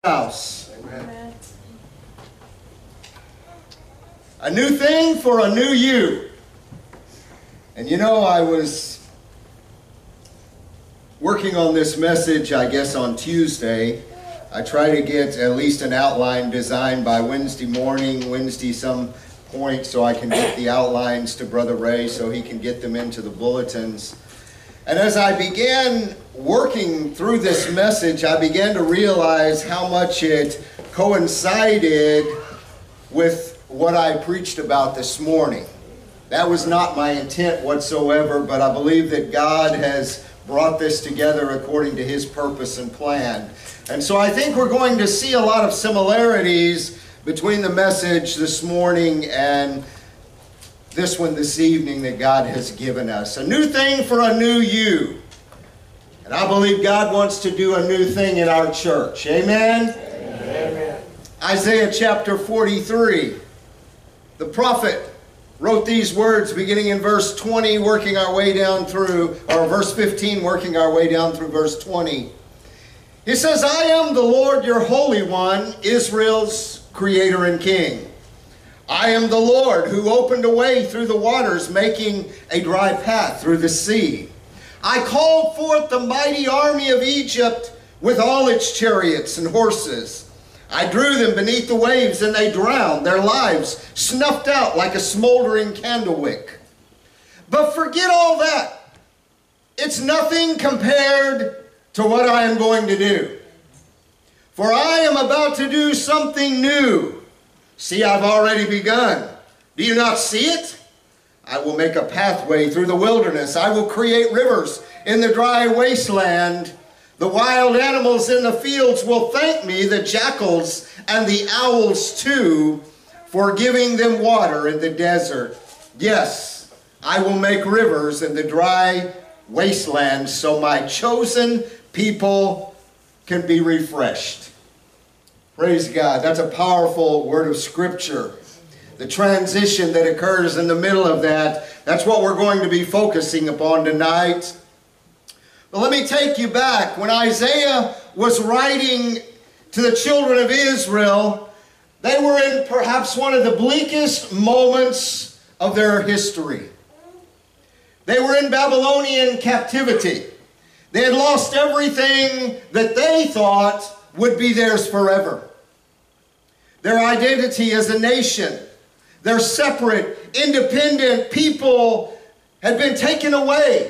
house. Amen. A new thing for a new you. And you know, I was working on this message, I guess, on Tuesday. I try to get at least an outline designed by Wednesday morning, Wednesday some point, so I can get the outlines to Brother Ray so he can get them into the bulletins. And as I began working through this message, I began to realize how much it coincided with what I preached about this morning. That was not my intent whatsoever, but I believe that God has brought this together according to His purpose and plan. And so I think we're going to see a lot of similarities between the message this morning and this one this evening that God has given us. A new thing for a new you. And I believe God wants to do a new thing in our church. Amen? Amen. Isaiah chapter 43. The prophet wrote these words beginning in verse 20, working our way down through, or verse 15, working our way down through verse 20. He says, I am the Lord your Holy One, Israel's Creator and King. I am the Lord who opened a way through the waters, making a dry path through the sea. I called forth the mighty army of Egypt with all its chariots and horses. I drew them beneath the waves, and they drowned, their lives snuffed out like a smoldering candle wick. But forget all that. It's nothing compared to what I am going to do. For I am about to do something new. See, I've already begun. Do you not see it? I will make a pathway through the wilderness. I will create rivers in the dry wasteland. The wild animals in the fields will thank me, the jackals and the owls too, for giving them water in the desert. Yes, I will make rivers in the dry wasteland so my chosen people can be refreshed. Praise God. That's a powerful word of Scripture. The transition that occurs in the middle of that, that's what we're going to be focusing upon tonight. But let me take you back. When Isaiah was writing to the children of Israel, they were in perhaps one of the bleakest moments of their history. They were in Babylonian captivity. They had lost everything that they thought would be theirs forever. Their identity as a nation, their separate, independent people had been taken away.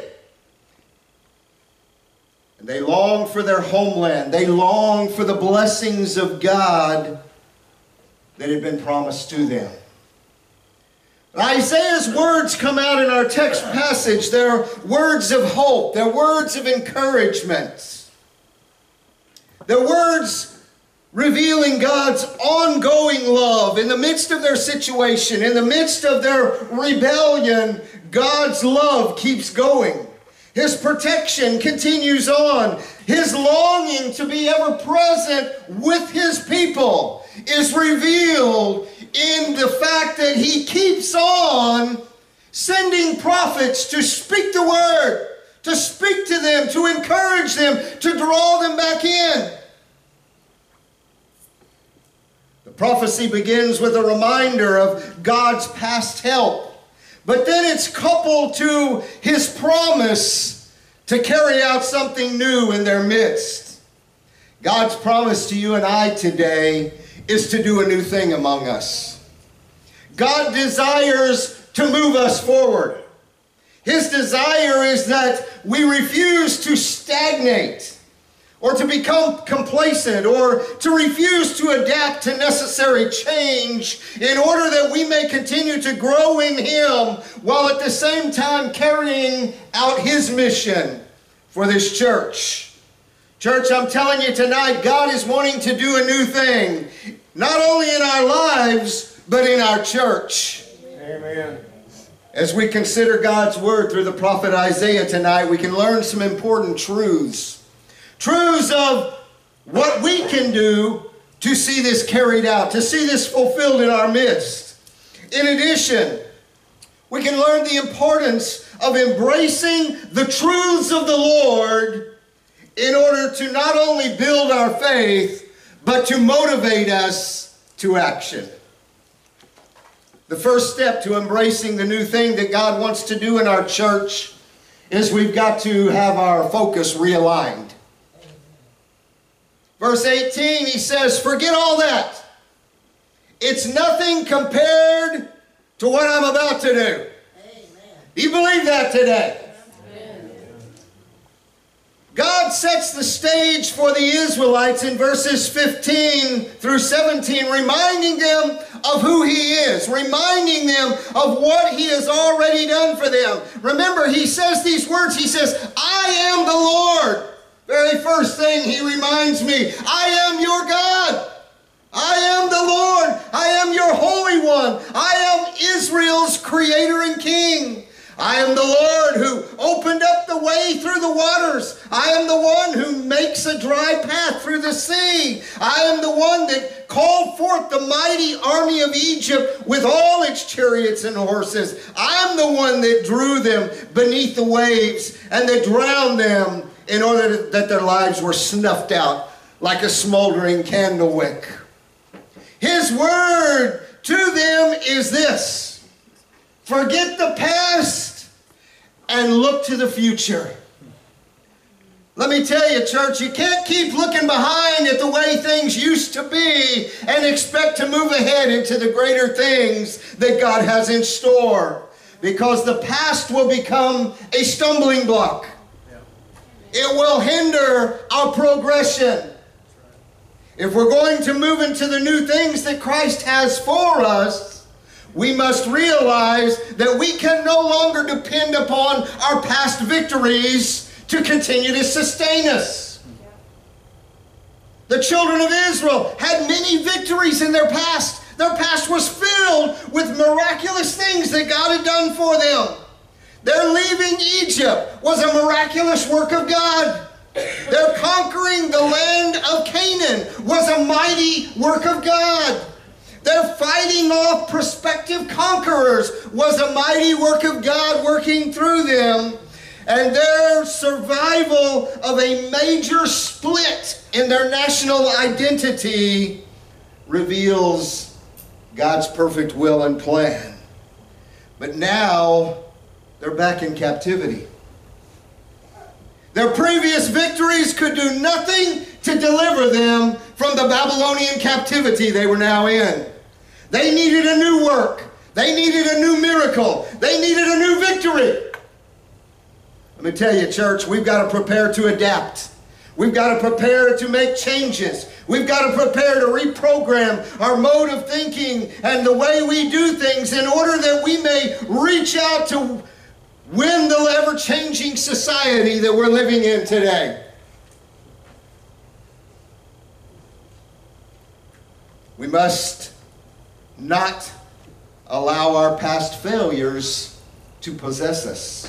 And they longed for their homeland. They longed for the blessings of God that had been promised to them. Isaiah's words come out in our text passage. They're words of hope. They're words of encouragement. They're words revealing God's ongoing love. In the midst of their situation, in the midst of their rebellion, God's love keeps going. His protection continues on. His longing to be ever present with His people is revealed in the fact that He keeps on sending prophets to speak the word, to speak to them, to encourage them, to draw them back in. The prophecy begins with a reminder of God's past help, but then it's coupled to His promise to carry out something new in their midst. God's promise to you and I today is to do a new thing among us. God desires to move us forward. His desire is that we refuse to stagnate or to become complacent or to refuse to adapt to necessary change in order that we may continue to grow in Him while at the same time carrying out His mission for this church. Church, I'm telling you tonight, God is wanting to do a new thing, not only in our lives, but in our church. Amen. As we consider God's word through the prophet Isaiah tonight, we can learn some important truths. Truths of what we can do to see this carried out, to see this fulfilled in our midst. In addition, we can learn the importance of embracing the truths of the Lord in order to not only build our faith, but to motivate us to action. The first step to embracing the new thing that God wants to do in our church is we've got to have our focus realigned. Verse 18, he says, forget all that. It's nothing compared to what I'm about to do. Do you believe that today? God sets the stage for the Israelites in verses 15 through 17, reminding them of who He is, reminding them of what He has already done for them. Remember, He says these words, He says, I am the Lord. Very first thing He reminds me, I am your God. I am the Lord. I am your Holy One. I am Israel's Creator and King. I am the Lord who opened up the way through the waters. I am the one who makes a dry path through the sea. I am the one that called forth the mighty army of Egypt with all its chariots and horses. I am the one that drew them beneath the waves and that drowned them in order that their lives were snuffed out like a smoldering candle wick. His word to them is this: forget the past and look to the future. Let me tell you, church, you can't keep looking behind at the way things used to be and expect to move ahead into the greater things that God has in store, because the past will become a stumbling block. It will hinder our progression. If we're going to move into the new things that Christ has for us, we must realize that we can no longer depend upon our past victories to continue to sustain us. The children of Israel had many victories in their past. Their past was filled with miraculous things that God had done for them. Their leaving Egypt was a miraculous work of God. Their conquering the land of Canaan was a mighty work of God. Their fighting off prospective conquerors was a mighty work of God working through them. And their survival of a major split in their national identity reveals God's perfect will and plan. But now they're back in captivity. Their previous victories could do nothing to deliver them from the Babylonian captivity they were now in. They needed a new work. They needed a new miracle. They needed a new victory. Let me tell you, church, we've got to prepare to adapt. We've got to prepare to make changes. We've got to prepare to reprogram our mode of thinking and the way we do things in order that we may reach out to win the ever-changing society that we're living in today. We must not allow our past failures to possess us.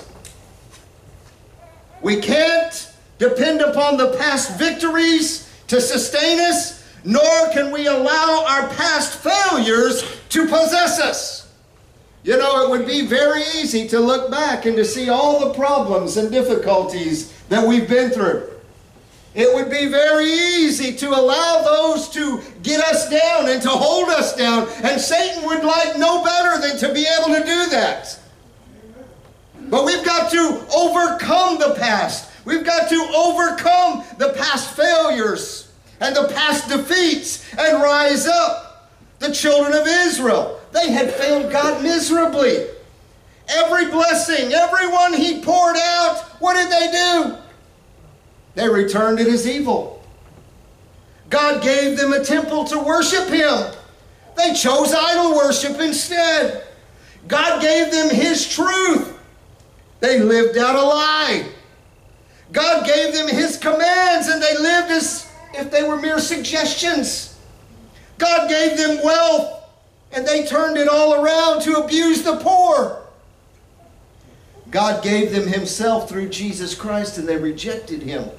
We can't depend upon the past victories to sustain us, nor can we allow our past failures to possess us. You know, it would be very easy to look back and to see all the problems and difficulties that we've been through. It would be very easy to allow those to get us down and to hold us down, and Satan would like no better than to be able to do that. But we've got to overcome the past. We've got to overcome the past failures and the past defeats and rise up. The children of Israel, they had failed God miserably. Every blessing, everyone He poured out, what did they do? They returned it as evil. God gave them a temple to worship Him. They chose idol worship instead. God gave them His truth. They lived out a lie. God gave them His commands and they lived as if they were mere suggestions. God gave them wealth and they turned it all around to abuse the poor. God gave them Himself through Jesus Christ and they rejected Him.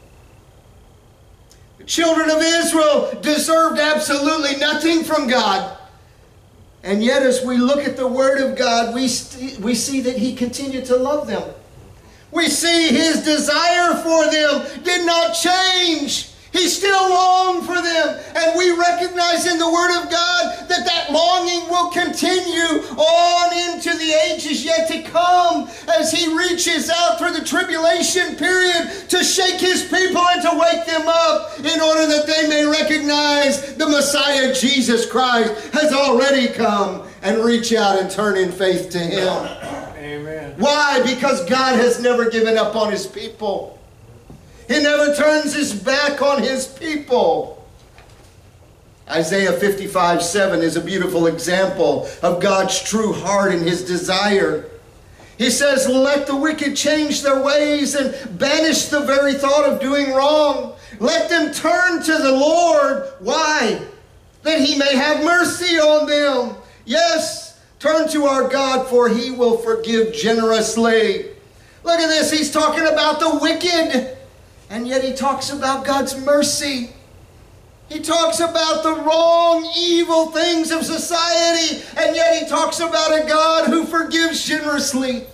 The children of Israel deserved absolutely nothing from God. And yet as we look at the Word of God, we see that He continued to love them. We see His desire for them did not change. He still longed for them. And we recognize in the Word of God that that longing will continue on into the ages yet to come as He reaches out through the tribulation period to shake His people and to wake them up in order that they may recognize the Messiah, Jesus Christ, has already come and reach out and turn in faith to Him. Amen. Why? Because God has never given up on His people. He never turns His back on His people. Isaiah 55:7 is a beautiful example of God's true heart and His desire. He says, let the wicked change their ways and banish the very thought of doing wrong. Let them turn to the Lord. Why? That He may have mercy on them. Yes, turn to our God, for He will forgive generously. Look at this. He's talking about the wicked. And yet He talks about God's mercy. He talks about the wrong, evil things of society. And yet He talks about a God who forgives generously.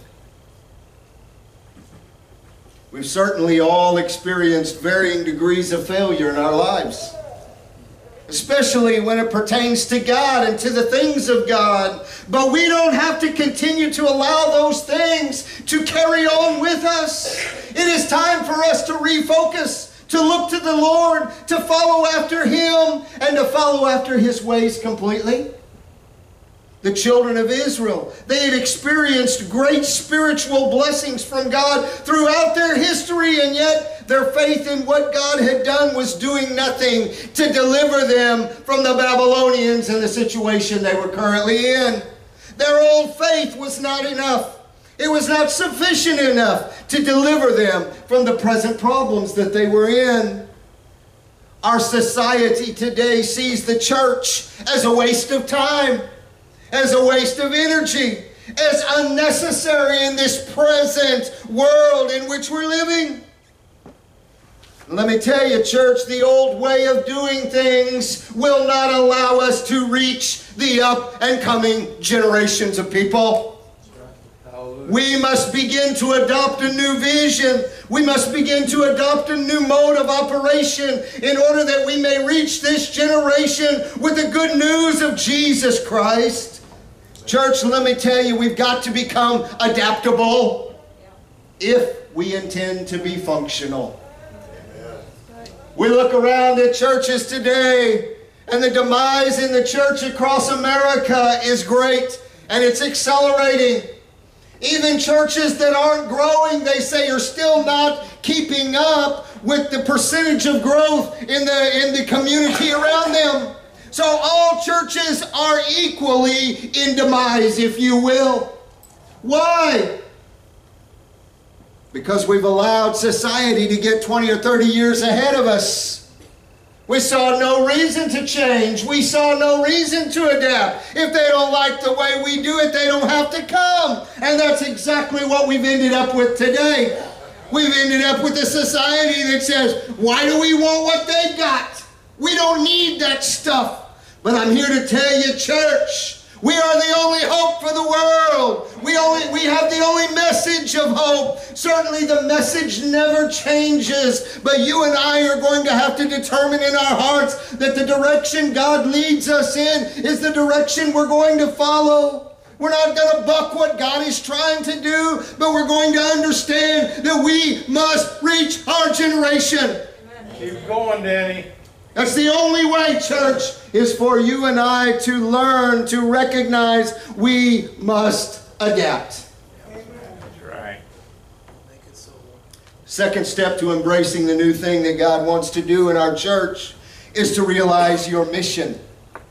We've certainly all experienced varying degrees of failure in our lives, especially when it pertains to God and to the things of God. But we don't have to continue to allow those things to carry on with us. It is time for us to refocus, to look to the Lord, to follow after Him, and to follow after His ways completely. The children of Israel, they had experienced great spiritual blessings from God throughout their history, and yet their faith in what God had done was doing nothing to deliver them from the Babylonians and the situation they were currently in. Their old faith was not enough. It was not sufficient enough to deliver them from the present problems that they were in. Our society today sees the church as a waste of time, as a waste of energy, as unnecessary in this present world in which we're living. Let me tell you, church, the old way of doing things will not allow us to reach the up and coming generations of people. We must begin to adopt a new vision. We must begin to adopt a new mode of operation in order that we may reach this generation with the good news of Jesus Christ. Church, let me tell you, we've got to become adaptable if we intend to be functional. We look around at churches today, and the demise in the church across America is great, and it's accelerating. Even churches that aren't growing, they say, are still not keeping up with the percentage of growth in the community around them. So all churches are equally in demise, if you will. Why? Because we've allowed society to get 20 or 30 years ahead of us. We saw no reason to change. We saw no reason to adapt. If they don't like the way we do it, they don't have to come. And that's exactly what we've ended up with today. We've ended up with a society that says, why do we want what they got? We don't need that stuff. But I'm here to tell you, church, we are the only hope for the world. We have the only message of hope. Certainly the message never changes, but you and I are going to have to determine in our hearts that the direction God leads us in is the direction we're going to follow. We're not going to buck what God is trying to do, but we're going to understand that we must reach our generation. Keep going, Danny. That's the only way, church, is for you and I to learn, to recognize we must adapt. That's right. Second step to embracing the new thing that God wants to do in our church is to realize your mission.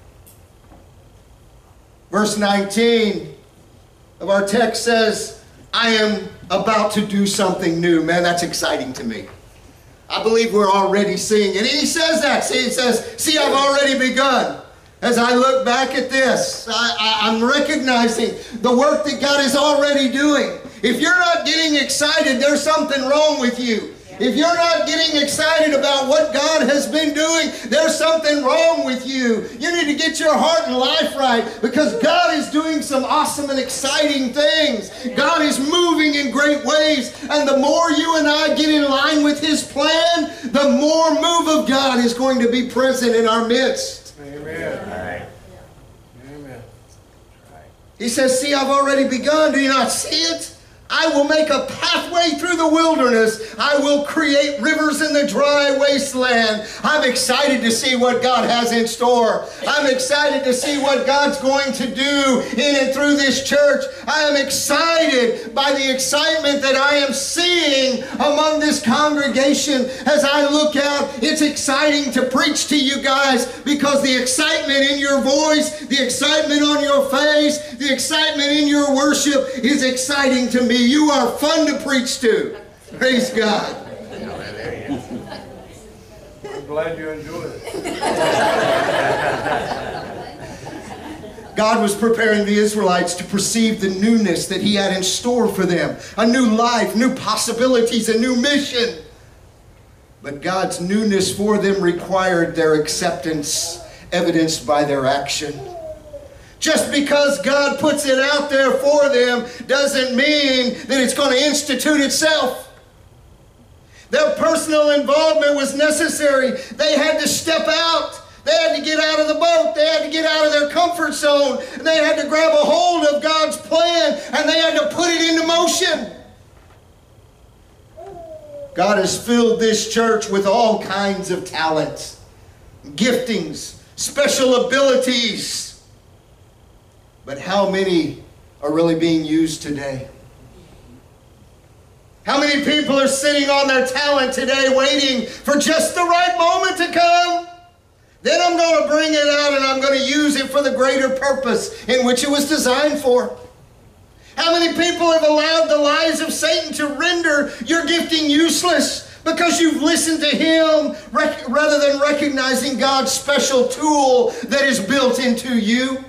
Verse 19 of our text says, I am about to do something new. Man, that's exciting to me. I believe we're already seeing it. And he says that. See, he says, see, I've already begun. As I look back at this, I'm recognizing the work that God is already doing. If you're not getting excited, there's something wrong with you. If you're not getting excited about what God has been doing, there's something wrong with you. You need to get your heart and life right, because God is doing some awesome and exciting things. God is moving in great ways, and the more you and I get in line with His plan, the more move of God is going to be present in our midst. Amen. Amen. He says, see, I've already begun. Do you not see it? I will make a pathway through the wilderness. I will create rivers in the dry wasteland. I'm excited to see what God has in store. I'm excited to see what God's going to do in and through this church. I am excited by the excitement that I am seeing among this congregation as I look out. It's exciting to preach to you guys, because the excitement in your voice, the excitement on your face, the excitement in your worship is exciting to me. You are fun to preach to. Praise God. I'm glad you enjoyed it. God was preparing the Israelites to perceive the newness that He had in store for them. A new life, new possibilities, a new mission. But God's newness for them required their acceptance, evidenced by their action. Just because God puts it out there for them doesn't mean that it's going to institute itself. Their personal involvement was necessary. They had to step out. They had to get out of the boat. They had to get out of their comfort zone. And they had to grab a hold of God's plan, and they had to put it into motion. God has filled this church with all kinds of talents, giftings, special abilities. But how many are really being used today? How many people are sitting on their talent today waiting for just the right moment to come? Then I'm going to bring it out and I'm going to use it for the greater purpose in which it was designed for. How many people have allowed the lies of Satan to render your gifting useless because you've listened to him rather than recognizing God's special tool that is built into you?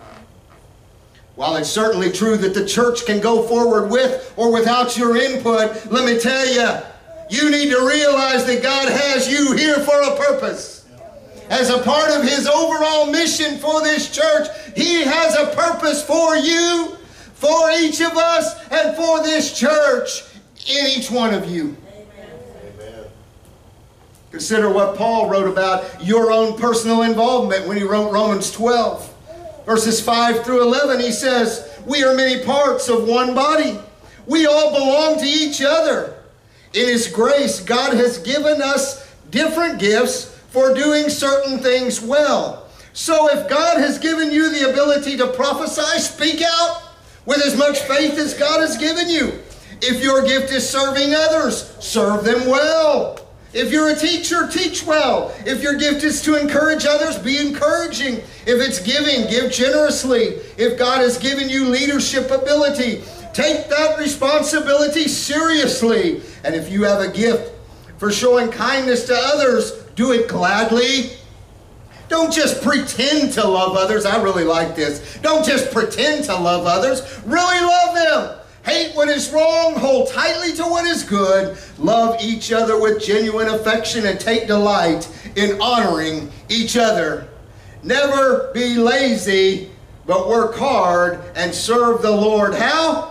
While it's certainly true that the church can go forward with or without your input, let me tell you, you need to realize that God has you here for a purpose. As a part of His overall mission for this church, He has a purpose for you, for each of us, and for this church in each one of you. Amen. Consider what Paul wrote about your own personal involvement when he wrote Romans 12. Verses 5 through 11, he says, we are many parts of one body. We all belong to each other. In His grace, God has given us different gifts for doing certain things well. So if God has given you the ability to prophesy, speak out with as much faith as God has given you. If your gift is serving others, serve them well. If you're a teacher, teach well. If your gift is to encourage others, be encouraging. If it's giving, give generously. If God has given you leadership ability, take that responsibility seriously. And if you have a gift for showing kindness to others, do it gladly. Don't just pretend to love others. I really like this. Don't just pretend to love others. Really love them. Hate what is wrong, hold tightly to what is good, love each other with genuine affection, and take delight in honoring each other. Never be lazy, but work hard and serve the Lord. How?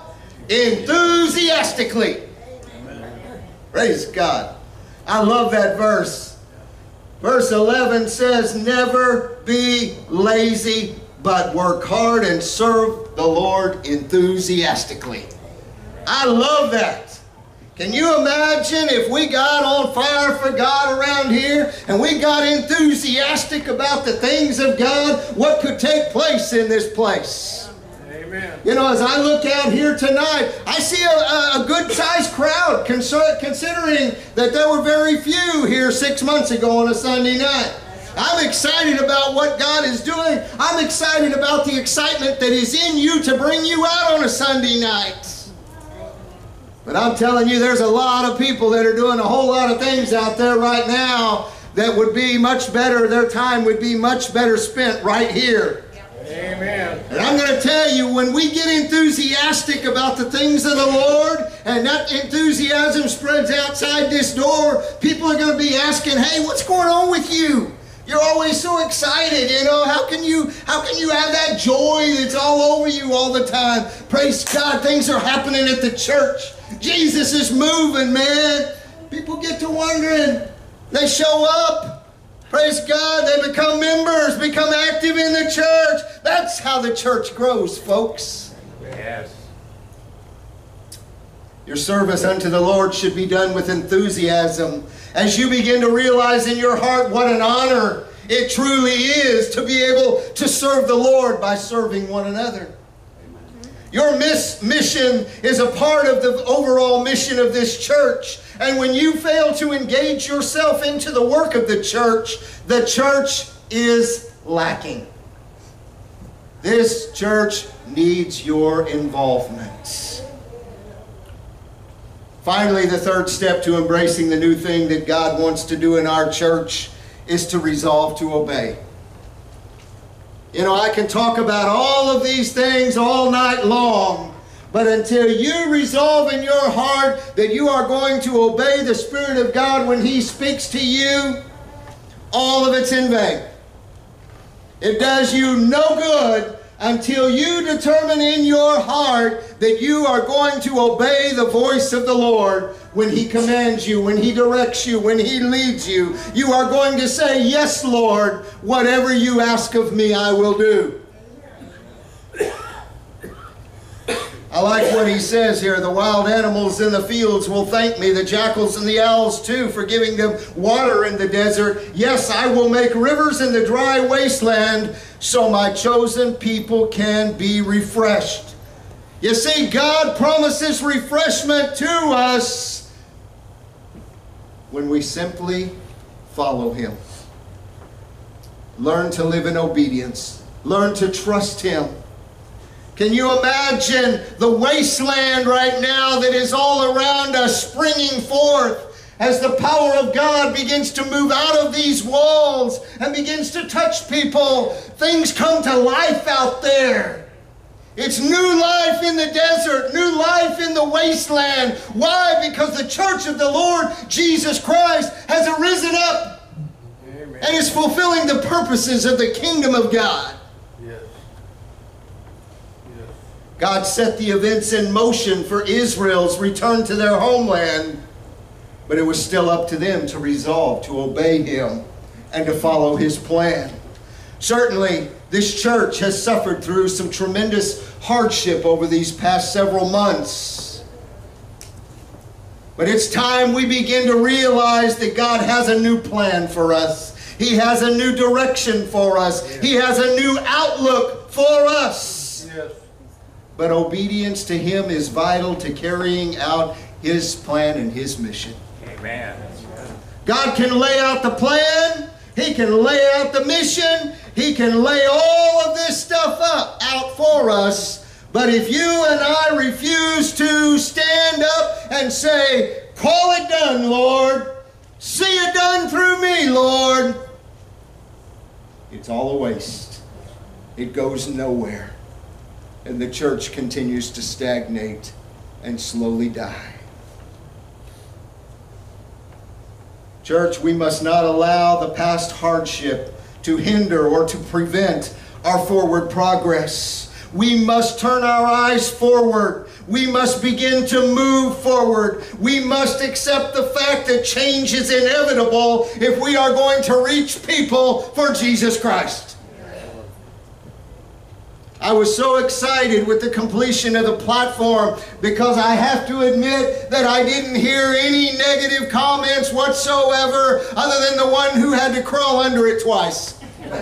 Enthusiastically. Amen. Praise God. I love that verse. Verse 11 says, never be lazy, but work hard and serve the Lord enthusiastically. I love that. Can you imagine if we got on fire for God around here and we got enthusiastic about the things of God, what could take place in this place? Amen. You know, as I look out here tonight, I see a good-sized crowd, considering that there were very few here 6 months ago on a Sunday night. I'm excited about what God is doing. I'm excited about the excitement that is in you to bring you out on a Sunday night. But I'm telling you, there's a lot of people that are doing a whole lot of things out there right now that would be much better, their time would be much better spent right here Amen. And I'm going to tell you, when we get enthusiastic about the things of the Lord, and that enthusiasm spreads outside this door, people are going to be asking, hey, what's going on with you? You're always so excited, you know. How can you have that joy that's all over you all the time? Praise God, things are happening at the church. Jesus is moving, man. People get to wondering. They show up. Praise God, they become members, become active in the church. That's how the church grows, folks. Yes. Your service unto the Lord should be done with enthusiasm. As you begin to realize in your heart what an honor it truly is to be able to serve the Lord by serving one another. Your mission is a part of the overall mission of this church. And when you fail to engage yourself into the work of the church is lacking. This church needs your involvement. Finally, the third step to embracing the new thing that God wants to do in our church is to resolve to obey. You know, I can talk about all of these things all night long, but until you resolve in your heart that you are going to obey the Spirit of God when He speaks to you, all of it's in vain. It does you no good until you determine in your heart that you are going to obey the voice of the Lord when He commands you, when He directs you, when He leads you. You are going to say, yes, Lord, whatever you ask of me, I will do. I like what he says here. The wild animals in the fields will thank me, the jackals and the owls too, for giving them water in the desert. Yes, I will make rivers in the dry wasteland so my chosen people can be refreshed. You see, God promises refreshment to us when we simply follow Him. Learn to live in obedience. Learn to trust Him. Can you imagine the wasteland right now that is all around us springing forth as the power of God begins to move out of these walls and begins to touch people? Things come to life out there. It's new life in the desert, new life in the wasteland. Why? Because the church of the Lord Jesus Christ has arisen up. Amen. And is fulfilling the purposes of the kingdom of God. God set the events in motion for Israel's return to their homeland, but it was still up to them to resolve to obey Him and to follow His plan. Certainly, this church has suffered through some tremendous hardship over these past several months. But it's time we begin to realize that God has a new plan for us. He has a new direction for us. He has a new outlook for us. Yes. But obedience to Him is vital to carrying out His plan and His mission. Amen. God can lay out the plan. He can lay out the mission. He can lay all of this stuff out for us. But if you and I refuse to stand up and say, call it done, Lord. See it done through me, Lord. It's all a waste. It goes nowhere. And the church continues to stagnate and slowly die. Church, we must not allow the past hardship to hinder or to prevent our forward progress. We must turn our eyes forward. We must begin to move forward. We must accept the fact that change is inevitable if we are going to reach people for Jesus Christ. I was so excited with the completion of the platform because I have to admit that I didn't hear any negative comments whatsoever other than the one who had to crawl under it twice.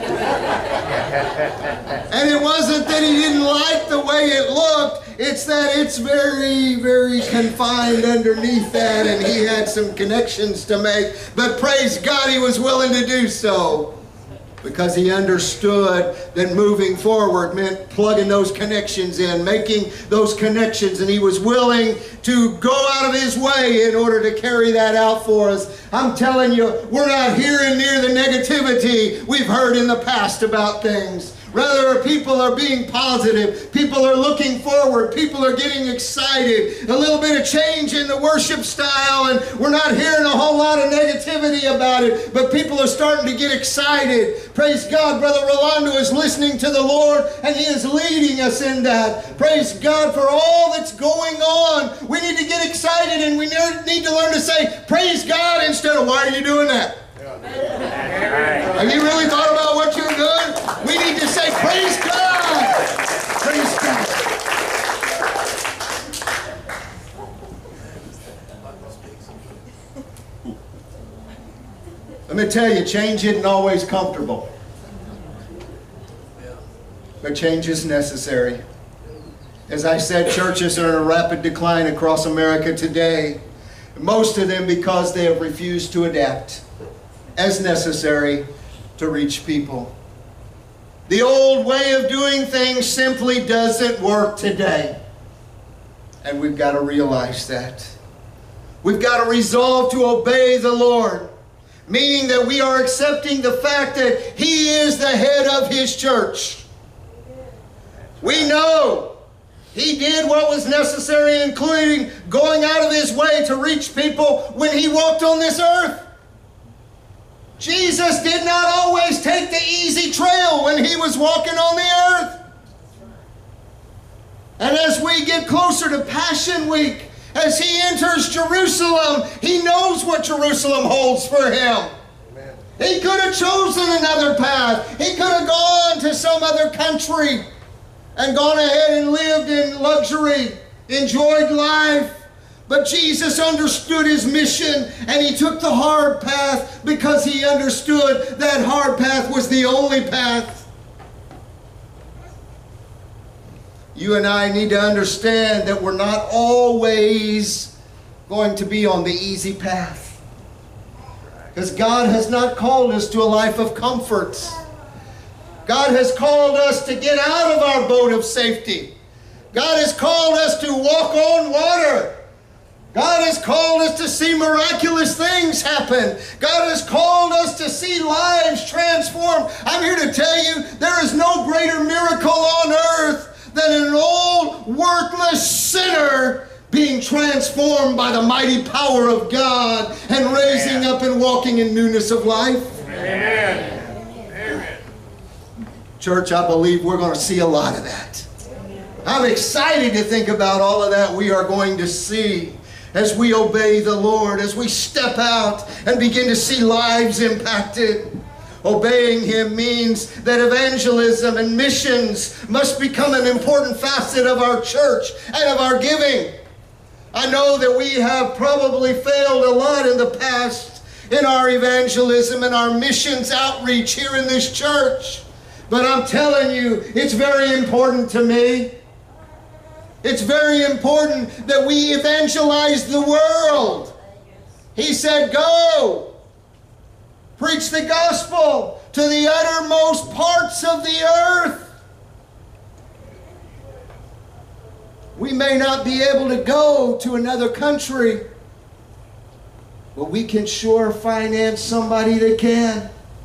And it wasn't that he didn't like the way it looked, it's that it's very, very confined underneath that and he had some connections to make. But praise God, he was willing to do so. Because he understood that moving forward meant plugging those connections in, making those connections, and he was willing to go out of his way in order to carry that out for us. I'm telling you, we're not hearing near the negativity we've heard in the past about things. Rather, people are being positive. People are looking forward. People are getting excited. A little bit of change in the worship style, and we're not hearing a whole lot of negativity about it, but people are starting to get excited. Praise God, Brother Rolando is listening to the Lord, and he is leading us in that. Praise God for all that's going on. We need to get excited, and we need to learn to say, praise God, instead of, why are you doing that? Have you really thought about what you're doing? We need to say, praise God! Praise God! Let me tell you, change isn't always comfortable. But change is necessary. As I said, churches are in a rapid decline across America today. Most of them because they have refused to adapt as necessary to reach people. The old way of doing things simply doesn't work today. And we've got to realize that. We've got to resolve to obey the Lord, meaning that we are accepting the fact that He is the head of His church. We know He did what was necessary, including going out of His way to reach people when He walked on this earth. Jesus did not always take the easy trail when He was walking on the earth. And as we get closer to Passion Week, as He enters Jerusalem, He knows what Jerusalem holds for Him. Amen. He could have chosen another path. He could have gone to some other country and gone ahead and lived in luxury, enjoyed life. But Jesus understood His mission, and He took the hard path because He understood that hard path was the only path. You and I need to understand that we're not always going to be on the easy path. Because God has not called us to a life of comfort. God has called us to get out of our boat of safety. God has called us to walk on water. God has called us to see miraculous things happen. God has called us to see lives transformed. I'm here to tell you, there is no greater miracle on earth than an old, worthless sinner being transformed by the mighty power of God and raising up and walking in newness of life. Amen. Amen. Church, I believe we're going to see a lot of that. I'm excited to think about all of that we are going to see as we obey the Lord, as we step out and begin to see lives impacted. Obeying Him means that evangelism and missions must become an important facet of our church and of our giving. I know that we have probably failed a lot in the past in our evangelism and our missions outreach here in this church. But I'm telling you, it's very important to me. It's very important that we evangelize the world. He said, go, preach the gospel to the uttermost parts of the earth. We may not be able to go to another country, but we can sure finance somebody that can.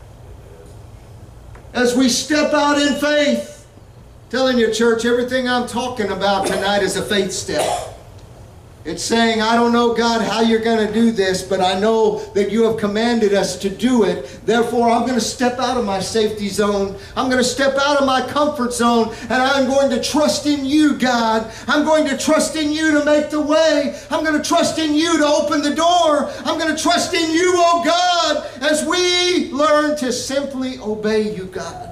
As we step out in faith, telling you, church, everything I'm talking about tonight is a faith step. It's saying, I don't know, God, how you're going to do this, but I know that you have commanded us to do it. Therefore, I'm going to step out of my safety zone. I'm going to step out of my comfort zone, and I'm going to trust in you, God. I'm going to trust in you to make the way. I'm going to trust in you to open the door. I'm going to trust in you, oh God, as we learn to simply obey you, God.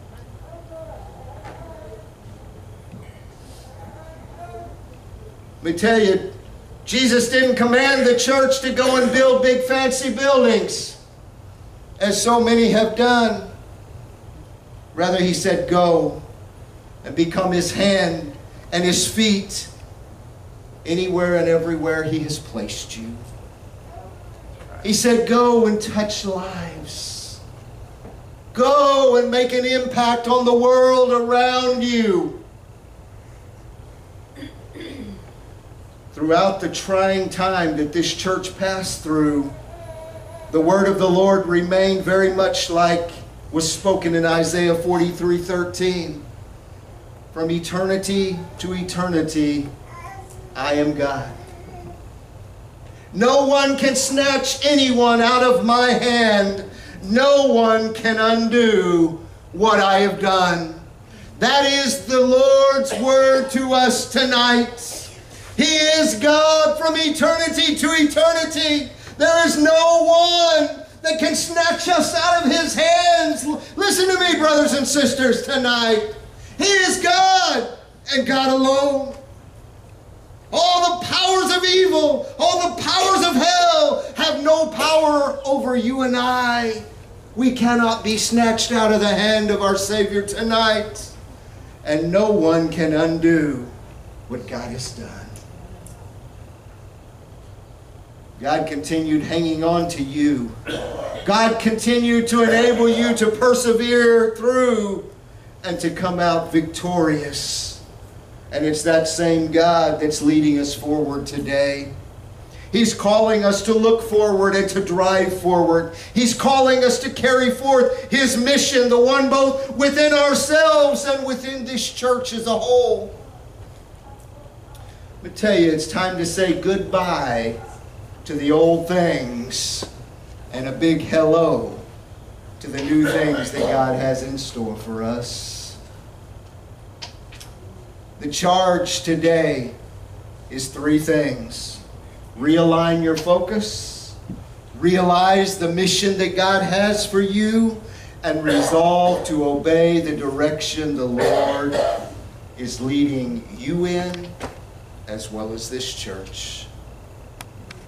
Let me tell you, Jesus didn't command the church to go and build big fancy buildings, as so many have done. Rather, He said, go and become His hand and His feet anywhere and everywhere He has placed you. He said, go and touch lives. Go and make an impact on the world around you. Throughout the trying time that this church passed through, The word of the Lord remained very much like was spoken in Isaiah 43:13. From eternity to eternity, I am God. No one can snatch anyone out of my hand. No one can undo what I have done. That is the Lord's word to us tonight. He is God from eternity to eternity. There is no one that can snatch us out of His hands. Listen to me, brothers and sisters, tonight. He is God and God alone. All the powers of evil, all the powers of hell have no power over you and I. We cannot be snatched out of the hand of our Savior tonight. And no one can undo what God has done. God continued hanging on to you. God continued to enable you to persevere through and to come out victorious. And it's that same God that's leading us forward today. He's calling us to look forward and to drive forward. He's calling us to carry forth His mission, the one both within ourselves and within this church as a whole. Let me tell you, it's time to say goodbye to the old things and a big hello to the new things that God has in store for us. The charge today is three things. Realign your focus, realize the mission that God has for you, and resolve to obey the direction the Lord is leading you in, as well as this church.